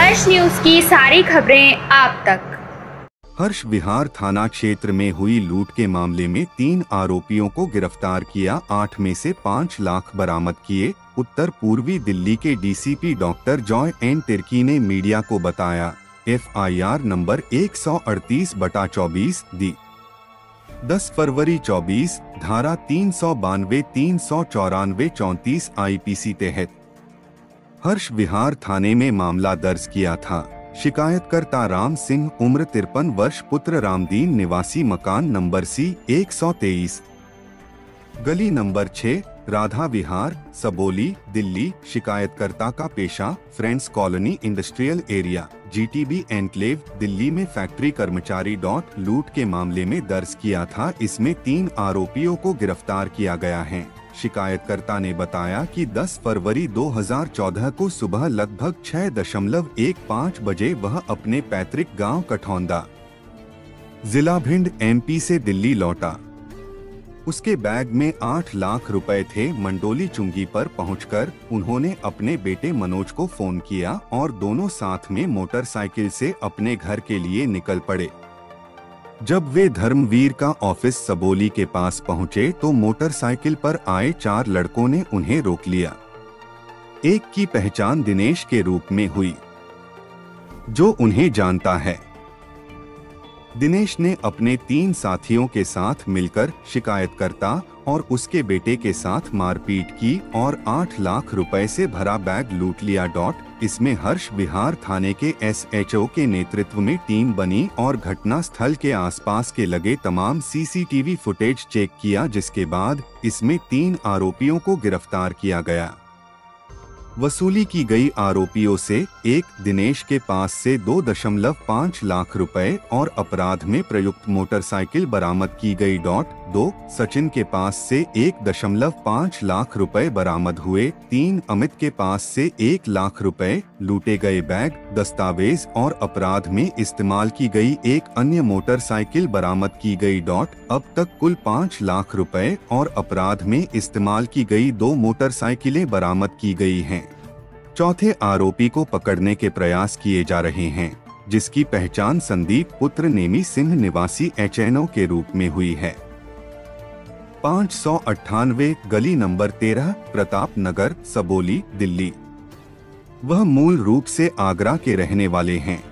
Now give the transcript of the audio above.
हर्ष news की सारी खबरें आप तक। हर्ष विहार थाना क्षेत्र में हुई लूट के मामले में 3 आरोपियों को गिरफ्तार किया। 8 में से 5 लाख बरामद किए। उत्तर पूर्वी दिल्ली के DCP doctor Joy N Tirkey ने मीडिया को बताया। FIR नंबर 138/24 दी 10 फरवरी 24, धारा 392, 394, 34 IPC तहत हर्ष विहार थाने में मामला दर्ज किया था। शिकायतकर्ता राम सिंह उम्र 53 वर्ष, पुत्र रामदीन, निवासी मकान नंबर C 123, गली नंबर 6, राधा विहार, सबोली, दिल्ली। शिकायतकर्ता का पेशा friends colony industrial area GTB enclave Delhi में फैक्ट्री कर्मचारी। लूट के मामले में दर्ज किया था। इसमें 3 आरोपियों को गिरफ्तार किया गया है। शिकायतकर्ता ने बताया कि 10 फरवरी 2014 को सुबह लगभग 6:15 बजे वह अपने पैतृक गांव कठौंदा, जिला भिंड, MP से दिल्ली लौटा। उसके बैग में 8 लाख रुपए थे। मंडोली चुंगी पर पहुंचकर उन्होंने अपने बेटे मनोज को फोन किया और दोनों साथ में मोटरसाइकिल से अपने घर के लिए निकल पड़े। जब वे धर्मवीर का ऑफिस सबोली के पास पहुंचे तो मोटरसाइकिल पर आए 4 लड़कों ने उन्हें रोक लिया। एक की पहचान दिनेश के रूप में हुई, जो उन्हें जानता है। दिनेश ने अपने 3 साथियों के साथ मिलकर शिकायतकर्ता और उसके बेटे के साथ मारपीट की और 8 लाख रुपए से भरा बैग लूट लिया। इसमें हर्ष विहार थाने के SHO के नेतृत्व में टीम बनी और घटना स्थल के आसपास के लगे तमाम CCTV फुटेज चेक किया, जिसके बाद इसमें 3 आरोपियों को गिरफ्तार किया गया। वसूली की गई आरोपियों से एक दिनेश के पास से 2.5 लाख रुपए और अपराध में प्रयुक्त मोटरसाइकिल बरामद की गई। 2 सचिन के पास से 1.5 लाख रुपए बरामद हुए। 3 अमित के पास से 1 लाख रुपए, लूटे गए बैग, दस्तावेज और अपराध में इस्तेमाल की गई एक अन्य मोटरसाइकिल बरामद की गई। अब तक कुल 5 लाख रुपए और अपराध में इस्तेमाल की गई 2 मोटरसाइकिलें बरामद की गई हैं। चौथे आरोपी को पकड़ने के प्रयास किए जा रहे हैं, जिसकी पहचान संदीप पुत्र नेमी सिंह निवासी HNO के रूप में हुई है। 598 गली नंबर 13, प्रताप नगर, सबोली, दिल्ली। वह मूल रूप से आगरा के रहने वाले हैं।